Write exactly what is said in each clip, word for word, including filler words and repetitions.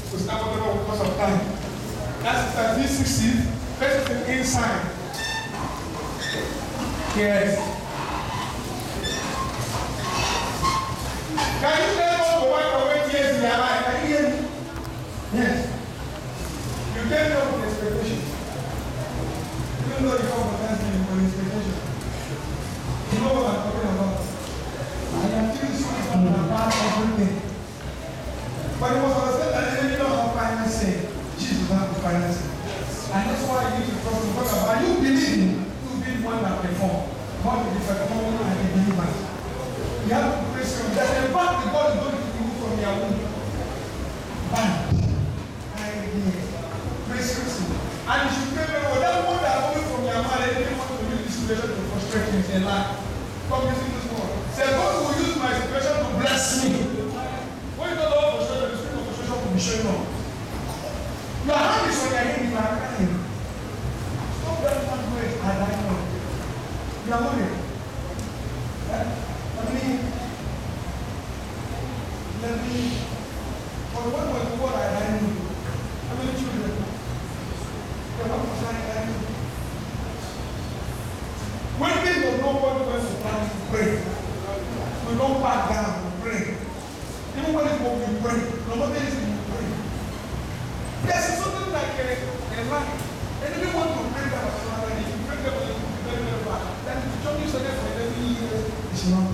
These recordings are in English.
Because now whatever because of time. That's the three sixty. First is the inside. Yes. Can you tell us to wipe away tears in your life? Can you hear me? Yes. You can't come with expectation. Even though you come for Thanksgiving for expectation. You know what I'm talking about? I am still speaking about everything. But you must understand that the enemy don't have financing. Jesus has the financing. And that's why you need to trust in God. But you believe in, you be one that perform. Not the performing and the believers. You have to praise Him. That in fact the God is going to remove from your womb. Bam. Praise Him. And you should pray for that one that are coming from your mind. They want to use this situation to frustrate you in their life. Come using this word. Say, God will use my situation to bless me. When you don't love frustration, the spirit of frustration will be showing up. Your hand is on your head, you are crying. Stop that one way. I like it. You are worried. Let me, let me, for the one was the word I like you. How many children? The one was I like you. When people don't know what we're supposed to pray, we don't back down, we pray. Even when it's what we pray, no matter anything we pray. There's something like a, a line. And if you want to pray that was not ready, you pray that was very, very bad. Then if you don't use it for every year, it's not.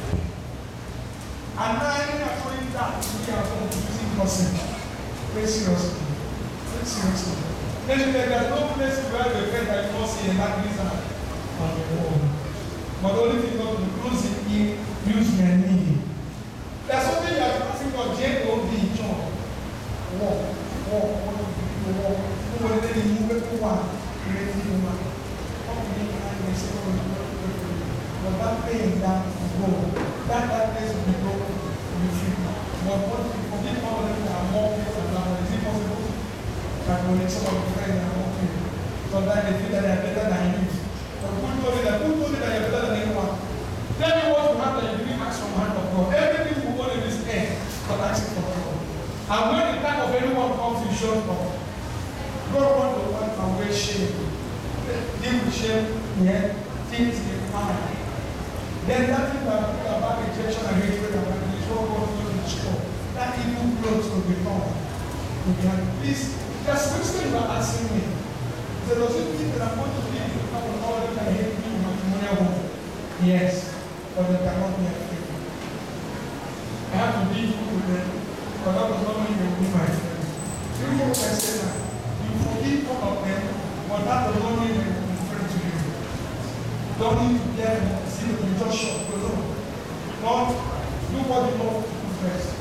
And now I think I'm showing that we are confusing person. Very seriously. Very seriously. Then there's no place where the faith that you don't see in that reason on the wall. But the only thing God will close it in, use your knee. There's something you are asking for J O D John. Walk, walk, walk, walk. Who will let you move it to one? You let me move it. How can you find yourself? But that pain that will go. That that place will be broken. Will be free. But what if you forgive all of them that are more people than that? Is it possible? That will make some of the friends that are more people. Sometimes they feel that they are better than you. But who told you that? Who told you that you are better than anyone? Tell me what will happen if you give ask from hand of God. Everything will go in this end, but asking for God. And when the time of anyone comes, you show up. God wants to wipe away shame. Deal with shame, yeah, things in mind. Then that thing that people about rejection and hatred and that is what God will destroy. That evil clothes will be gone. Please, there's a question you are asking me. There does it mean that I'm going to leave you come with all that I hate you in matrimonial home? Yes, but they cannot be afraid. I have to leave you with them, but that does not mean they will be my friends. You know what I say now? You forgive all of them, but that does not mean they will be friends to you. Don't need to get them, see them, you just shut the door. Lord, do what you love to do first.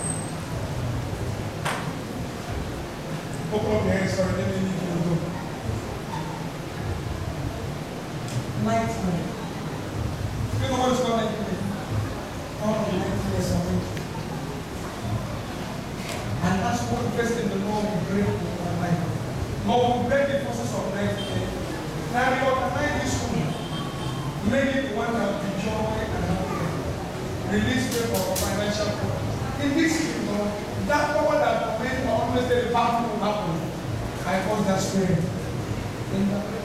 Open up your hands for let me leave you alone. Night night. You know what is called night night? All the nightmares are waiting. And that's what the first thing the Lord will break in our life. Lord will break the forces of night night. Now we organize this room. Make it the one that will be joy and happiness. Release them for financial power. In this kingdom, that power that will make always the battle will happen. I call that spirit. In the